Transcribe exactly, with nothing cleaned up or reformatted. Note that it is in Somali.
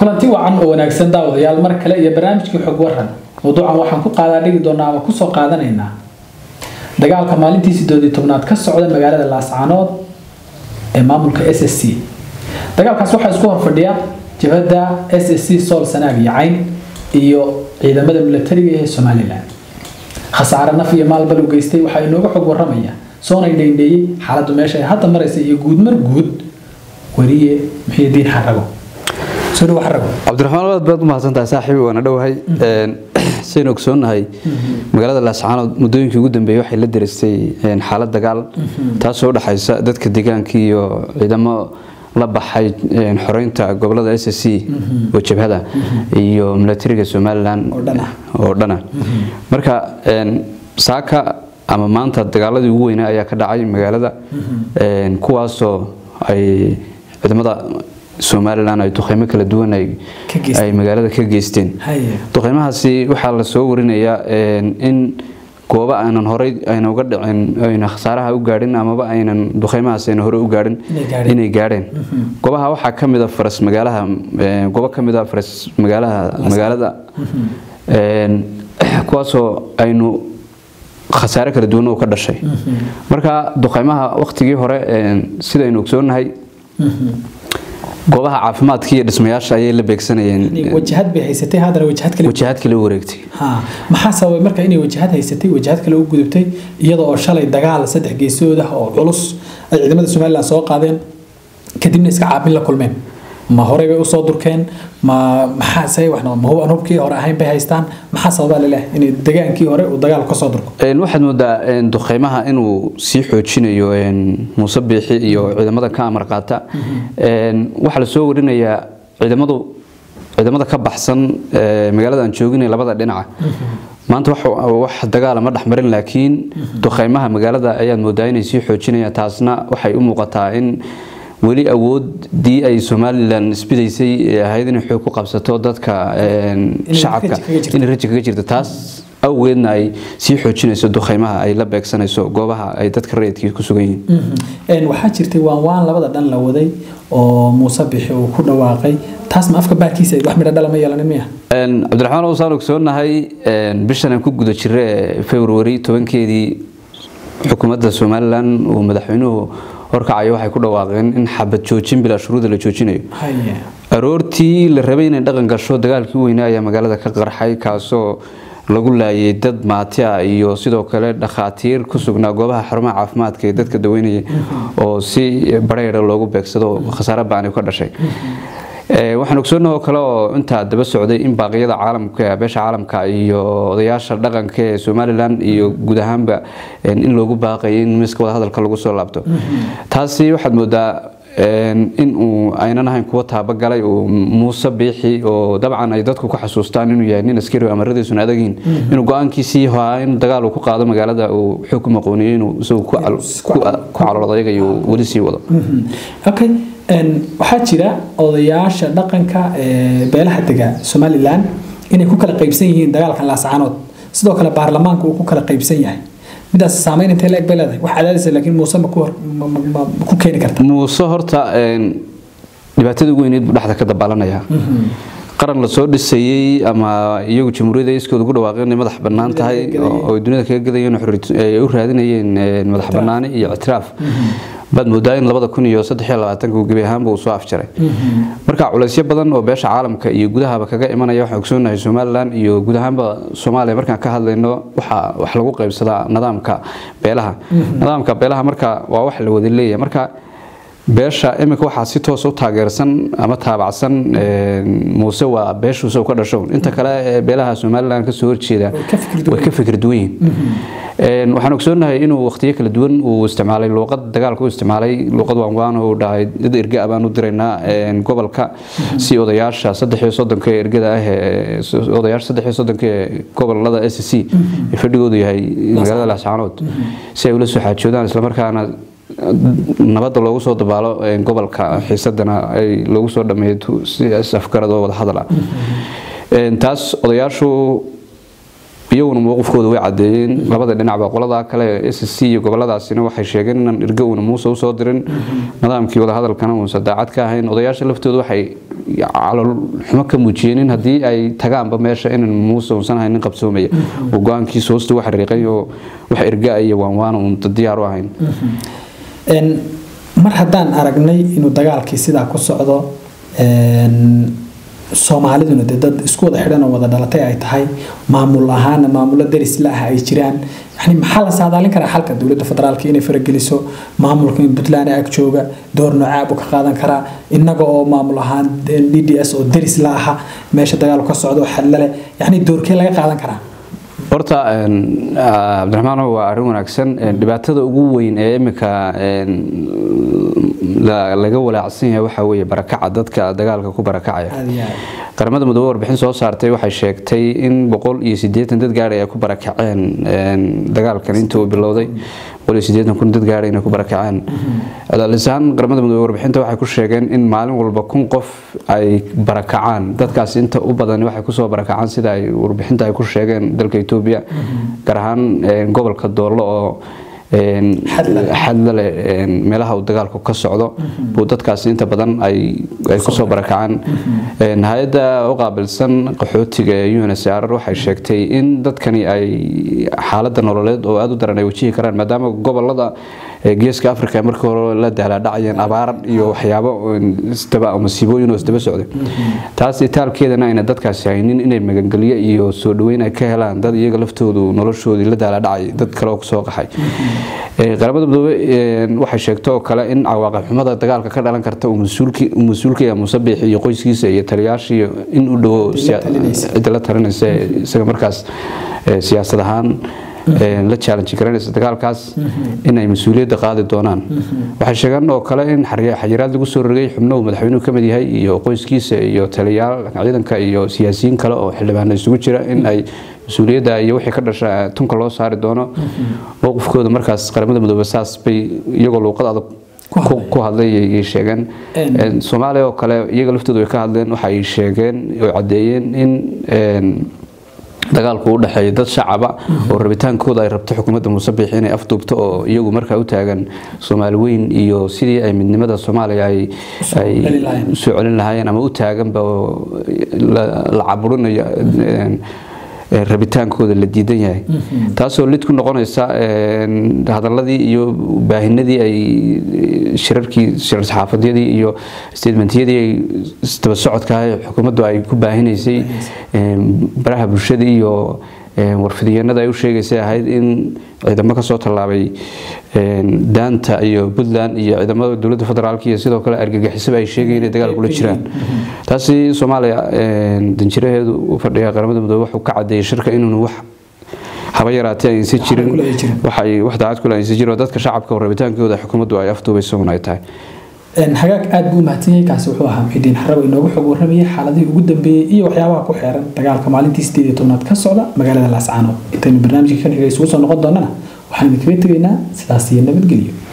kulanti wacan oo wanaagsan daawadayaal mar kale iyo barnaamijkii xog waran mowduucan waxaan ku qaadaa dhigi doonaa ama ku soo qaadanaynaa dagaalka maalintii sideed iyo tobnaad ka socda magaalada Laascaanood ee maamulka S S C dagaalkaas waxa isku horfadhiya jabhada S S C Sool Sanaag iyo Cayn iyo ciidamada militariga ee Soomaaliland khasaare naf iyo maalba loo geystay waxa inooga xog waramaya soonay dheendheeyay xaaladdu meesha ay hadda maraysay iyo guud mar guud wariye Muxyidiin Xarago soo waxrago Cabdiraxmaan wad baad ma hasantahay saaxiib wana dhawahay een seen ogsoonahay magaalada Laascaanood muddooyinkii ugu dambeeyay waxay la diristay een xaalad dagaal taas oo dhaxaysa dadka deegaanka iyo ciidamo la baxay een xoreynta gobolada S S C oo jabhada iyo militariga Soomaaliland oo dhana marka een saaka ama maanta dagaaladii ugu weynaa ayaa ka dhacay magaalada een kuwaas oo ay ciidamada Soomaaliland ay duqeymo kala duwan ay ay magaalada ka geysteen duqeymahaasi waxa la soo warinayaa in gooba aanan horay ayna uga dhicin ayna khasaaraha u gaadhin ama ba aynan duqeymahaas ayna hore u gaadhin inay gaadheen goobaha waxa kamid ah faras magaalaha gooba kamid ah faras magaalaha magaalada een kuwaasoo aynu khasaare kala duwan oo ka dhashay marka duqeymaha waqtigii hore sida aynu ogsoonahay goobaha caafimaadka iyo dhismayaasha ayay la beegsanayeen wajahad bay haysatay hadana wajahad kale wajahad kale wareegtay ha maxaa sababay marka inay wajahad haysatay wajahad kale u gudubtay iyadoo oo shalay dagaal saddex geesood ah oo culus ay ciidamada Soomaaliland soo qaadeen kadibna iska caabin la kulmeen ma hore bay u soo durkeen ma maxaa say waxna ma hubo anubkii hore ahayn bay haystaan maxaa sababa leeyahay in dagaankii hore uu dagaal ka soo durko een waxaad moodaa in duqeymaha inuu si xoojinayo een Muuse Biixi iyo ciidamada ka amar qaata een waxa la soo warinayaa ciidamadu ciidamada ka baxsan magaalada aan joogin labada dhinac maanta wax wax dagaal ma dhaxmarin laakiin duqeymaha magaalada ayaa moodaa inay si xoojinayaan taasna waxay u muuqataa in wali awood di ay Soomaaliland isbidaysay ahayd in xoog ku qabsato dadka shacabka in rajo kaga jirto taas awgeedna ay si xoojinayso duqeymaha ay la beegsanayso goobaha ay dadka reedkii ku sugan yihiin een waxa jirtay waan waan labada dhan la waday oo Muuse Biixi uu ku dhawaaqay taas ma afka baarkiisa wax midho dhalama yeelanin miya een Cabdiraxmaan oo saan ogsoonahay een bishan aan ku guda jiray February tobankeedii xukuumadda Soomaaliland oo madaxweynuhu horkacay waxay ku dhawaaqeen in xabad joojin bila shuruud la joojinayo haye aroortii la rabay in dhaqan gasho dagaalkii weynaa ayaa magaalada ka qarxay kaasoo lagu laayay dad maatiya iyo sidoo kale dhaqaatiir ku sugnaa goobaha xarumaha caafimaadka ee dadka daweynaya oo si bareer loogu beegsado khasaare baan ka dhashay ee waxaan ogsoonahay kale oo inta daba socday in baaqyada caalamka beesha caalamka iyo odayaasha dhaqanka ee Soomaaliland iyo guud ahaanba in loogu baaqay in miiska wada hadalka lagu soo laabto taasi waxaad moodaa in uu aynan ahayn kuwa taaba galay oo Muuse Biixi oo dabcan ay dadku ku xasuustaan inuu yahay nin askari oo amaradiisu aadagiin inuu go'aankiisii haa in dagaal uu ku qaado magaalada uu xukumo qooniyo inuu soo ku ku caloodayayo wali sii wado okay een waxa jira odayaasha dhaqanka ee beelaha dega Soomaaliland inay ku kala qaybsan yihiin dagaalkan Laascaanood sidoo kale baarlamaanku uu ku kala qaybsan yahay midaas saameyn intee leeg beelada wax cadaadis laakiin Muuse ma ku ku keeni karta Muuse horta een dhibaatada ugu weyneed dhaxda ka dabaalanaya qaran la soo dhisayay ama iyagu jamhuuriyadda iskooda ugu dhawaaqeen madax bannaan tahay oo dunida kaga gadayeen ay u raadinayeen madax bannaani iyo ictiraaf bad moodaa in labada kun iyo saddex iyo labaatan uu gabi ahaan buu soo afjaray marka culeysyo badan oo beesha caalamka iyo gudahaba kaga imanaya waxa ogsoonahay Soomaaliland iyo guud ahaanba Soomaaliya markaan ka hadlayno waxa wax lagu qaybsadaa nidaamka beelaha nidaamka beelaha marka waa wax la wada leeyahay marka beesha imika waxa si toos u taageersan ama taabacsan Muuse waa beeshu soo ka dhasho inta kale beelaha Soomaaliland ka soo horjeeda way ka fikir duwan een waxaan ogsoonahay inuu waqtiyo kala duwan uu isticmaalay luqad dagaalku isticmaalay luqad waan waan oo dhahay dad erga baan u direynaa een gobolka si odayaasha saddex iyo soddon ka ergada ah odayaasha saddex iyo soddon ka gobolada S S C fadhigoodu yahay magaalada Laascaanood si ay ula soo xaajoodaan isla markaana nabad loogu soo dabaalo gobolka xiisadana ay loogu soo dhameeyo si afkarad oo wada hadal ah een taas odayaashu iyaguna mowqifkooda way cadeeyeen labada dhinacba qolada kale S S C iyo goboladaasina waxay sheegeen in erga uu Muuse u soo dirin nidaamkii wada hadalkana uu sadaacad ka ahayn odayaasha laftooda waxay calool xumo ka muujiyeen haddii ay tagaanba meesha in Muuse uusan haynin qabsoomaya oo go'aankii soostu wax riiqay oo wax erga iyo waan waan uu diyaar u ahayn een mar haddaan aragnay inuu dagaalkii sidaa ku socdo een Soomaaliduna dad isku wada xidhan oo wada dhalatay ay tahay maamul ahaan maamulo deris la ah ay jiraan yani maxaa la saadaalin karaa xalka dawladda federaalka inay farageliso maamulka Puntland ay jooga door noocaab ka qaadan kara inaga oo maamul ahaan D D S oo deris la ah meesha dagaalku ka socdo xalale yani doorkee laga qaadan karaa horta Cabdiraxmaan waa arrin wanaagsan dhibaatada ugu weyn ee imika laga walaacsan yahay waxa weeye barakaca dadka dagaalka ku barakacaya qaramada midowga warbixin soo saartay waxay sheegtay in boqol iyo siddeetan dad gaar ah ay ku barakaceen dagaalkan intii uu bilowday boqol iyo siddeetan kun dad gaar ah inay ku barakaceen adalisaan qaramada midowga warbixinta waxay ku sheegeen in maalin walba kun qof ay barakacaan dadkaas inta u badan waxay ku soo barakacaan sida ay warbixinta ay ku sheegeen dalka Itoobiya gaar ahaan gobolka Doolo oo xadla meelaha uu dagaalku ka socdo buu dadkaas inta badan ay ay ku soo barakacaan hay'adda u qaabilsan qaxootiga ee U N H C R waxay sheegtay in dadkani ay xaaladda nololeed oo aad u daran ay wajihi karaan maadaama gobolada geeska Afrika markii hore la daalaa dhacayeen abaar iyo waxyaabo isdaba ama masiibooyin oo isdaba socday taas itaalkeedana in dadkaasi haynin inay magangaliyo iyo soo dhaweyn ay ka helaan dad iyaga laftoodu noloshoodii la daalaa dhacay dad kale oo soo qaxay ee qaramada midowga waxay sheegtay oo kale in cawaaqib xumada dagaalka ka dhalan karta uu masuulki masuulka iyo Musabbix iyo qoyskiisa iyo taliyaashii in uu dhawo cid la tarinaysa isaga markaas siyaasad ahaan la challenge garanaysa dagaalkaas in ay mas'uuliyadda qaadi doonaan waxay sheegaan oo kale in xayiraad lagu soo rogay xubno madaxweynuhu kamid yahay iyo qoyskiisa iyo taliyaal ciidanka iyo siyaasiyiin kale oo xildhibaan isugu jira in ay mas'uuliyadda iyo wixii ka dhashay tunka loo saari doono mowqifkooda markaas qaramada midowga saas bay iyagoo luuqad adag ku hadlay ay sheegeen Soomaaliya oo kale iyaga laftoodu way ka hadleen waxay sheegeen oo cadeeyeen in dagaalku u dhaxeeyo dad shacab ah oo rabitaankooda ay rabto xukuumadda Musabbix inay afduubto oo iyagu markaa u taagan Soomaali weyn iyo sidii ay midnimada Soomaaliya ay ay soo celin lahaayeen ama u taagan ba la caburinayo rabitaankooda la diidan yahay taasoo lid ku noqonaysa hadaladii iyo baahinadii ay shirarkii shirar saxaafadeedii iyo statementyadii ay isdaba socodka xukuumaddu ay ku baahinaysay baraha bulshada iyo warfidiyeenada ay u sheegaysay ahayd in ciidamo ka soo tallaabay daanta iyo Puntland iyo ciidamada dawladda federaalka iyo sidoo kale argagixisada ay sheegayeen in dagaal kula jiraan taasi Soomaaliya danjiraheedu u fadhiya qaramada midowga wuxuu ka cadeeyay shirka inuu wax haba yaraatee ay si jirin waxay wax daacad kula ay si jiro dadka shacabka oo rabitaankooda xukuumaddu ay afduubayso una ay tahay ان hagaag aad buu mahadsanyahay kaasi wuxuu ahaa Midiin Xarawe inoogu xog warramay xaaladii ugu dambeeyay iyo waxyaabaha ku xeeran dagaalka maalintii sideed iyo tobnaad ka socda magaalada Laascaanood inta barnaamijka kan xigay soo noqon doonana waxaan idin kaga tagaynaa sidaas iyo nabadgelyo